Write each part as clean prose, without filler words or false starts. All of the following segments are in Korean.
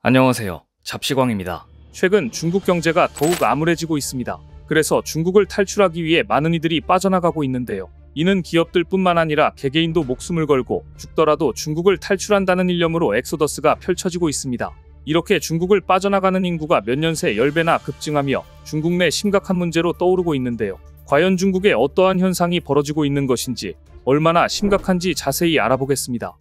안녕하세요. 잡시광입니다. 최근 중국 경제가 더욱 암울해지고 있습니다. 그래서 중국을 탈출하기 위해 많은 이들이 빠져나가고 있는데요. 이는 기업들뿐만 아니라 개개인도 목숨을 걸고 죽더라도 중국을 탈출한다는 일념으로 엑소더스가 펼쳐지고 있습니다. 이렇게 중국을 빠져나가는 인구가 몇 년 새 10배나 급증하며 중국 내 심각한 문제로 떠오르고 있는데요. 과연 중국에 어떠한 현상이 벌어지고 있는 것인지, 얼마나 심각한지 자세히 알아보겠습니다.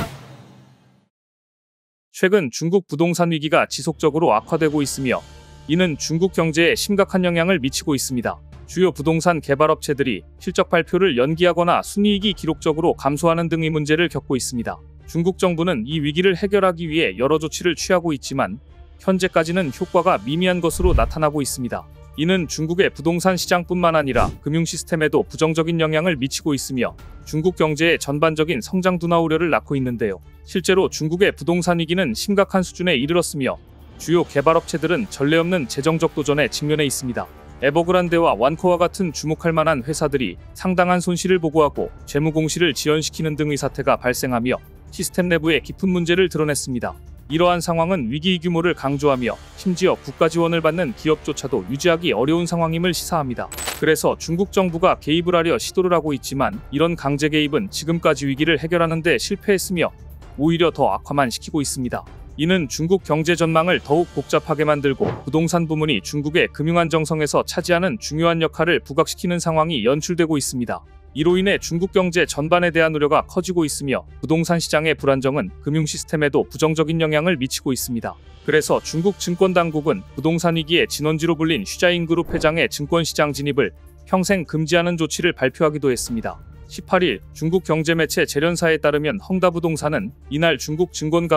최근 중국 부동산 위기가 지속적으로 악화되고 있으며 이는 중국 경제에 심각한 영향을 미치고 있습니다. 주요 부동산 개발업체들이 실적 발표를 연기하거나 순이익이 기록적으로 감소하는 등의 문제를 겪고 있습니다. 중국 정부는 이 위기를 해결하기 위해 여러 조치를 취하고 있지만 현재까지는 효과가 미미한 것으로 나타나고 있습니다. 이는 중국의 부동산 시장뿐만 아니라 금융 시스템에도 부정적인 영향을 미치고 있으며 중국 경제의 전반적인 성장 둔화 우려를 낳고 있는데요. 실제로 중국의 부동산 위기는 심각한 수준에 이르렀으며 주요 개발업체들은 전례 없는 재정적 도전에 직면해 있습니다. 에버그란데와 완코와 같은 주목할 만한 회사들이 상당한 손실을 보고하고 재무 공시를 지연시키는 등의 사태가 발생하며 시스템 내부의 깊은 문제를 드러냈습니다. 이러한 상황은 위기의 규모를 강조하며 심지어 국가 지원을 받는 기업조차도 유지하기 어려운 상황임을 시사합니다. 그래서 중국 정부가 개입을 하려 시도를 하고 있지만 이런 강제 개입은 지금까지 위기를 해결하는 데 실패했으며 오히려 더 악화만 시키고 있습니다. 이는 중국 경제 전망을 더욱 복잡하게 만들고 부동산 부문이 중국의 금융 안정성에서 차지하는 중요한 역할을 부각시키는 상황이 연출되고 있습니다. 이로 인해 중국 경제 전반에 대한 우려가 커지고 있으며 부동산 시장의 불안정은 금융 시스템에도 부정적인 영향을 미치고 있습니다. 그래서 중국 증권당국은 부동산 위기의 진원지로 불린 슈자인그룹 회장의 증권시장 진입을 평생 금지하는 조치를 발표하기도 했습니다. 18일 중국 경제매체 재련사에 따르면 헝다부동산은 이날 중국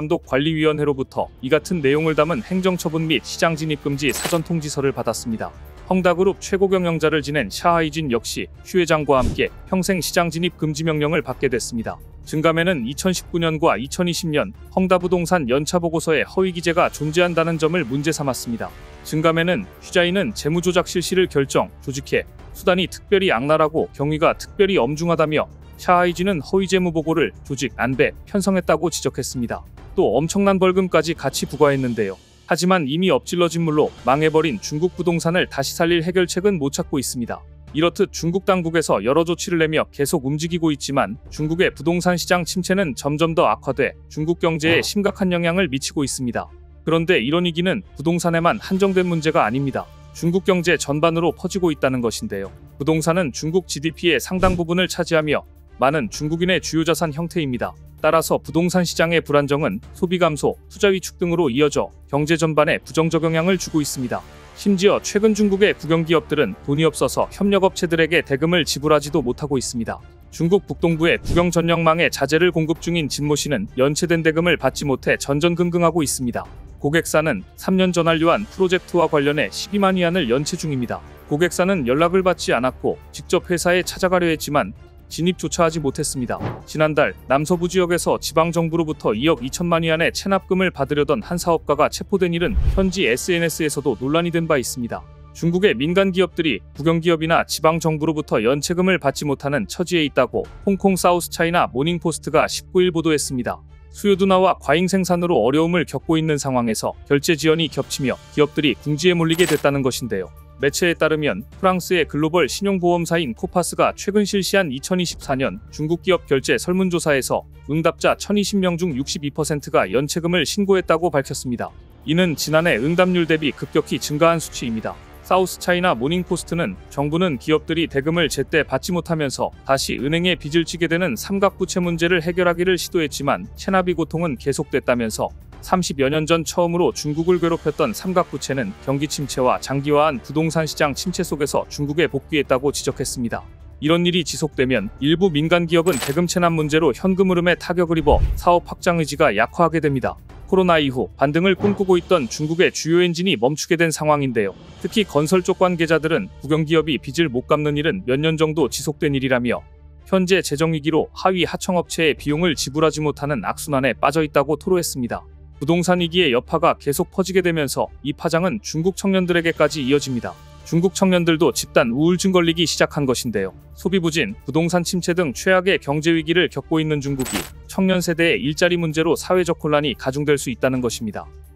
증권감독관리위원회로부터 이 같은 내용을 담은 행정처분 및 시장 진입 금지 사전 통지서를 받았습니다. 헝다그룹 최고 경영자를 지낸 샤하이진 역시 슈 회장과 함께 평생 시장 진입 금지 명령을 받게 됐습니다. 증감에는 2019년과 2020년 헝다부동산 연차보고서에 허위 기재가 존재한다는 점을 문제 삼았습니다. 증감에는 슈자인은 재무조작 실시를 결정, 조직해 수단이 특별히 악랄하고 경위가 특별히 엄중하다며 샤하이진은 허위 재무 보고를 조직, 안배, 편성했다고 지적했습니다. 또 엄청난 벌금까지 같이 부과했는데요. 하지만 이미 엎질러진 물로 망해버린 중국 부동산을 다시 살릴 해결책은 못 찾고 있습니다. 이렇듯 중국 당국에서 여러 조치를 내며 계속 움직이고 있지만 중국의 부동산 시장 침체는 점점 더 악화돼 중국 경제에 심각한 영향을 미치고 있습니다. 그런데 이런 위기는 부동산에만 한정된 문제가 아닙니다. 중국 경제 전반으로 퍼지고 있다는 것인데요. 부동산은 중국 GDP의 상당 부분을 차지하며 많은 중국인의 주요 자산 형태입니다. 따라서 부동산 시장의 불안정은 소비 감소, 투자 위축 등으로 이어져 경제 전반에 부정적 영향을 주고 있습니다. 심지어 최근 중국의 국영기업들은 돈이 없어서 협력업체들에게 대금을 지불하지도 못하고 있습니다. 중국 북동부의 국영 전력망에 자재를 공급 중인 진모씨는 연체된 대금을 받지 못해 전전긍긍하고 있습니다. 고객사는 3년 전 완료한 프로젝트와 관련해 12만 위안을 연체 중입니다. 고객사는 연락을 받지 않았고 직접 회사에 찾아가려 했지만 진입조차 하지 못했습니다. 지난달 남서부 지역에서 지방정부로부터 2억 2천만 위안의 체납금을 받으려던 한 사업가가 체포된 일은 현지 SNS에서도 논란이 된 바 있습니다. 중국의 민간 기업들이 국영기업이나 지방정부로부터 연체금을 받지 못하는 처지에 있다고 홍콩 사우스차이나 모닝포스트가 19일 보도했습니다. 수요 둔화와 과잉 생산으로 어려움을 겪고 있는 상황에서 결제 지연이 겹치며 기업들이 궁지에 몰리게 됐다는 것인데요. 매체에 따르면 프랑스의 글로벌 신용보험사인 코파스가 최근 실시한 2024년 중국 기업 결제 설문조사에서 응답자 1020명 중 62%가 연체금을 신고했다고 밝혔습니다. 이는 지난해 응답률 대비 급격히 증가한 수치입니다. 사우스차이나 모닝포스트는 정부는 기업들이 대금을 제때 받지 못하면서 다시 은행에 빚을 지게 되는 삼각부채 문제를 해결하기를 시도했지만 체납이 고통은 계속됐다면서 30여 년 전 처음으로 중국을 괴롭혔던 삼각부채는 경기 침체와 장기화한 부동산 시장 침체 속에서 중국에 복귀했다고 지적했습니다. 이런 일이 지속되면 일부 민간 기업은 대금 체납 문제로 현금 흐름에 타격을 입어 사업 확장 의지가 약화하게 됩니다. 코로나 이후 반등을 꿈꾸고 있던 중국의 주요 엔진이 멈추게 된 상황인데요. 특히 건설 쪽 관계자들은 국영기업이 빚을 못 갚는 일은 몇 년 정도 지속된 일이라며 현재 재정위기로 하위 하청업체의 비용을 지불하지 못하는 악순환에 빠져 있다고 토로했습니다. 부동산 위기의 여파가 계속 퍼지게 되면서 이 파장은 중국 청년들에게까지 이어집니다. 중국 청년들도 집단 우울증 걸리기 시작한 것인데요. 소비 부진, 부동산 침체 등 최악의 경제 위기를 겪고 있는 중국이 청년 세대의 일자리 문제로 사회적 혼란이 가중될 수 있다는 것입니다.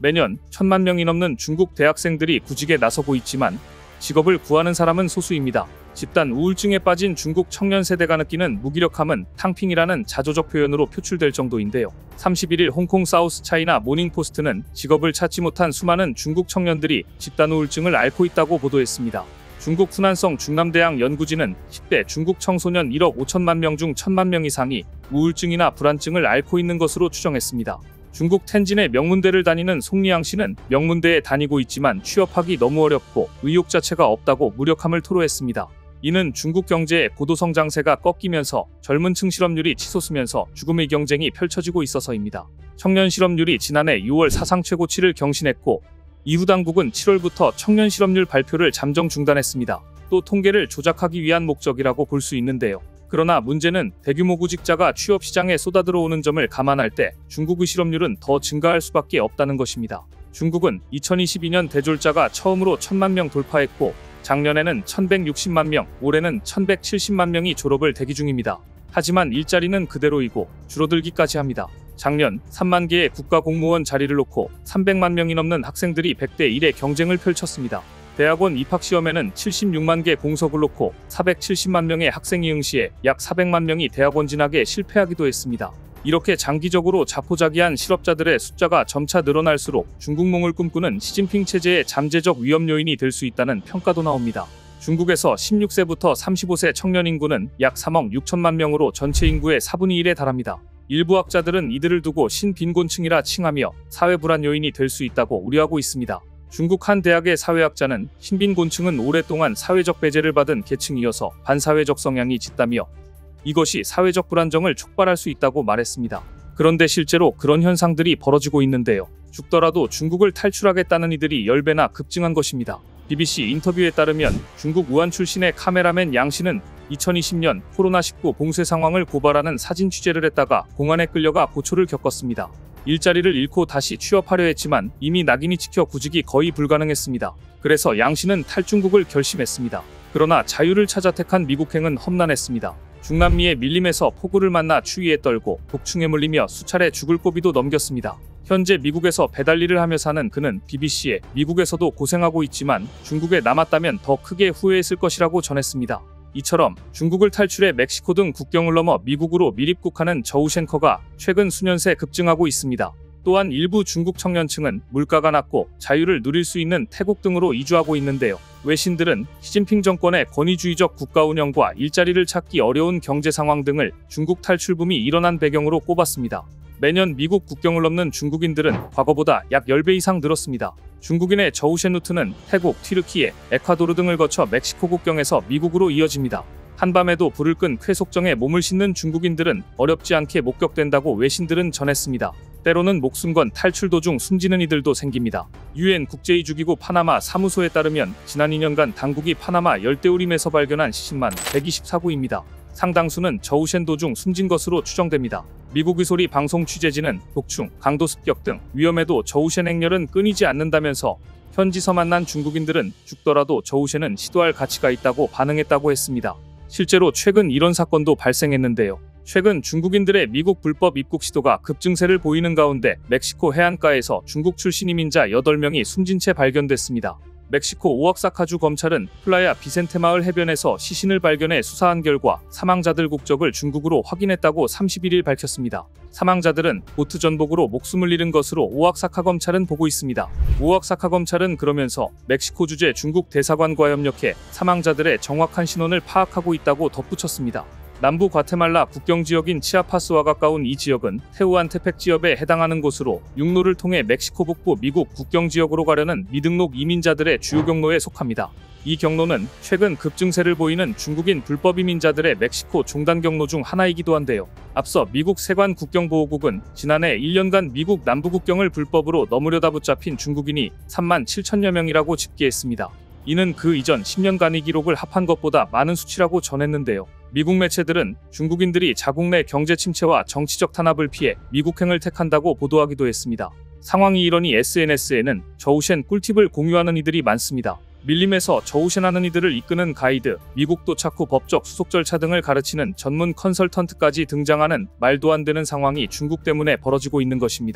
매년 1,000만 명이 넘는 중국 대학생들이 구직에 나서고 있지만 직업을 구하는 사람은 소수입니다. 집단 우울증에 빠진 중국 청년 세대가 느끼는 무기력함은 탕핑이라는 자조적 표현으로 표출될 정도인데요. 31일 홍콩 사우스 차이나 모닝포스트는 직업을 찾지 못한 수많은 중국 청년들이 집단 우울증을 앓고 있다고 보도했습니다. 중국 후난성 중남대학 연구진은 10대 중국 청소년 1억 5천만 명 중 1,000만 명 이상이 우울증이나 불안증을 앓고 있는 것으로 추정했습니다. 중국 텐진의 명문대를 다니는 송리양 씨는 명문대에 다니고 있지만 취업하기 너무 어렵고 의욕 자체가 없다고 무력함을 토로했습니다. 이는 중국 경제의 고도성장세가 꺾이면서 젊은 층 실업률이 치솟으면서 죽음의 경쟁이 펼쳐지고 있어서입니다. 청년 실업률이 지난해 6월 사상 최고치를 경신했고 이후 당국은 7월부터 청년 실업률 발표를 잠정 중단했습니다. 또 통계를 조작하기 위한 목적이라고 볼 수 있는데요. 그러나 문제는 대규모 구직자가 취업시장에 쏟아들어오는 점을 감안할 때 중국의 실업률은 더 증가할 수밖에 없다는 것입니다. 중국은 2022년 대졸자가 처음으로 1,000만 명 돌파했고 작년에는 1,160만 명, 올해는 1,170만 명이 졸업을 대기 중입니다. 하지만 일자리는 그대로이고 줄어들기까지 합니다. 작년 3만 개의 국가공무원 자리를 놓고 300만 명이 넘는 학생들이 100대 1의 경쟁을 펼쳤습니다. 대학원 입학시험에는 76만 개 공석을 놓고 470만 명의 학생이 응시해 약 400만 명이 대학원 진학에 실패하기도 했습니다. 이렇게 장기적으로 자포자기한 실업자들의 숫자가 점차 늘어날수록 중국몽을 꿈꾸는 시진핑 체제의 잠재적 위험 요인이 될 수 있다는 평가도 나옵니다. 중국에서 16세부터 35세 청년 인구는 약 3억 6천만 명으로 전체 인구의 4분의 1에 달합니다. 일부 학자들은 이들을 두고 신빈곤층이라 칭하며 사회불안 요인이 될 수 있다고 우려하고 있습니다. 중국 한 대학의 사회학자는 신빈곤층은 오랫동안 사회적 배제를 받은 계층이어서 반사회적 성향이 짙다며 이것이 사회적 불안정을 촉발할 수 있다고 말했습니다. 그런데 실제로 그런 현상들이 벌어지고 있는데요. 죽더라도 중국을 탈출하겠다는 이들이 10배나 급증한 것입니다. BBC 인터뷰에 따르면 중국 우한 출신의 카메라맨 양 씨는 2020년 코로나19 봉쇄 상황을 고발하는 사진 취재를 했다가 공안에 끌려가 고초를 겪었습니다. 일자리를 잃고 다시 취업하려 했지만 이미 낙인이 찍혀 구직이 거의 불가능했습니다. 그래서 양 씨는 탈중국을 결심했습니다. 그러나 자유를 찾아 택한 미국행은 험난했습니다. 중남미의 밀림에서 폭우를 만나 추위에 떨고 독충에 물리며 수차례 죽을 고비도 넘겼습니다. 현재 미국에서 배달 일을 하며 사는 그는 BBC에 미국에서도 고생하고 있지만 중국에 남았다면 더 크게 후회했을 것이라고 전했습니다. 이처럼 중국을 탈출해 멕시코 등 국경을 넘어 미국으로 밀입국하는 저우셴커가 최근 수년 새 급증하고 있습니다. 또한 일부 중국 청년층은 물가가 낮고 자유를 누릴 수 있는 태국 등으로 이주하고 있는데요. 외신들은 시진핑 정권의 권위주의적 국가 운영과 일자리를 찾기 어려운 경제 상황 등을 중국 탈출붐이 일어난 배경으로 꼽았습니다. 매년 미국 국경을 넘는 중국인들은 과거보다 약 10배 이상 늘었습니다. 중국인의 저우셴 루트는 태국, 튀르키예, 에콰도르 등을 거쳐 멕시코 국경에서 미국으로 이어집니다. 한밤에도 불을 끈 쾌속정에 몸을 싣는 중국인들은 어렵지 않게 목격된다고 외신들은 전했습니다. 때로는 목숨 건 탈출 도중 숨지는 이들도 생깁니다. UN 국제이주기구 파나마 사무소에 따르면 지난 2년간 당국이 파나마 열대우림에서 발견한 시신만 124구입니다. 상당수는 저우셴 도중 숨진 것으로 추정됩니다. 미국의 소리 방송 취재진은 독충, 강도 습격 등 위험에도 저우셴 행렬은 끊이지 않는다면서 현지서 만난 중국인들은 죽더라도 저우셴은 시도할 가치가 있다고 반응했다고 했습니다. 실제로 최근 이런 사건도 발생했는데요. 최근 중국인들의 미국 불법 입국 시도가 급증세를 보이는 가운데 멕시코 해안가에서 중국 출신 이민자 8명이 숨진 채 발견됐습니다. 멕시코 오악사카주 검찰은 플라야 비센테 마을 해변에서 시신을 발견해 수사한 결과 사망자들 국적을 중국으로 확인했다고 31일 밝혔습니다. 사망자들은 보트 전복으로 목숨을 잃은 것으로 오악사카 검찰은 보고 있습니다. 오악사카 검찰은 그러면서 멕시코 주재 중국 대사관과 협력해 사망자들의 정확한 신원을 파악하고 있다고 덧붙였습니다. 남부 과테말라 국경지역인 치아파스와 가까운 이 지역은 테우안테펙 지역에 해당하는 곳으로 육로를 통해 멕시코 북부 미국 국경지역으로 가려는 미등록 이민자들의 주요 경로에 속합니다. 이 경로는 최근 급증세를 보이는 중국인 불법 이민자들의 멕시코 종단 경로 중 하나이기도 한데요. 앞서 미국 세관 국경보호국은 지난해 1년간 미국 남부 국경을 불법으로 넘으려다 붙잡힌 중국인이 3만 7천여 명이라고 집계했습니다. 이는 그 이전 10년간의 기록을 합한 것보다 많은 수치라고 전했는데요. 미국 매체들은 중국인들이 자국 내 경제 침체와 정치적 탄압을 피해 미국행을 택한다고 보도하기도 했습니다. 상황이 이러니 SNS에는 저우셴 꿀팁을 공유하는 이들이 많습니다. 밀림에서 저우셴하는 이들을 이끄는 가이드, 미국 도착 후 법적 수속 절차 등을 가르치는 전문 컨설턴트까지 등장하는 말도 안 되는 상황이 중국 때문에 벌어지고 있는 것입니다.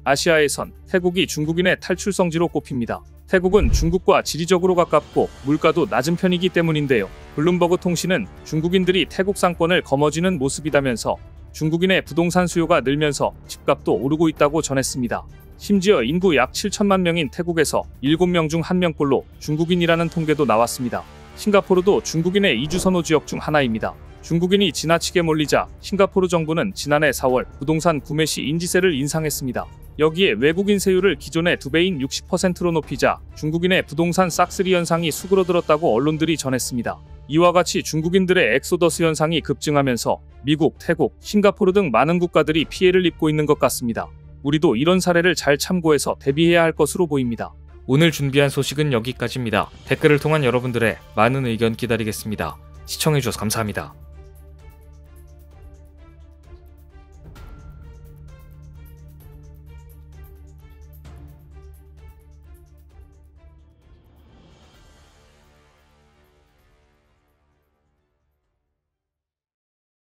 아시아에선 태국이 중국인의 탈출 성지로 꼽힙니다. 태국은 중국과 지리적으로 가깝고 물가도 낮은 편이기 때문인데요. 블룸버그 통신은 중국인들이 태국 상권을 거머쥐는 모습이다면서 중국인의 부동산 수요가 늘면서 집값도 오르고 있다고 전했습니다. 심지어 인구 약 7천만 명인 태국에서 7명 중 1명꼴로 중국인이라는 통계도 나왔습니다. 싱가포르도 중국인의 이주 선호 지역 중 하나입니다. 중국인이 지나치게 몰리자 싱가포르 정부는 지난해 4월 부동산 구매 시 인지세를 인상했습니다. 여기에 외국인 세율을 기존의 2배인 60%로 높이자 중국인의 부동산 싹쓸이 현상이 수그러들었다고 언론들이 전했습니다. 이와 같이 중국인들의 엑소더스 현상이 급증하면서 미국, 태국, 싱가포르 등 많은 국가들이 피해를 입고 있는 것 같습니다. 우리도 이런 사례를 잘 참고해서 대비해야 할 것으로 보입니다. 오늘 준비한 소식은 여기까지입니다. 댓글을 통한 여러분들의 많은 의견 기다리겠습니다. 시청해주셔서 감사합니다.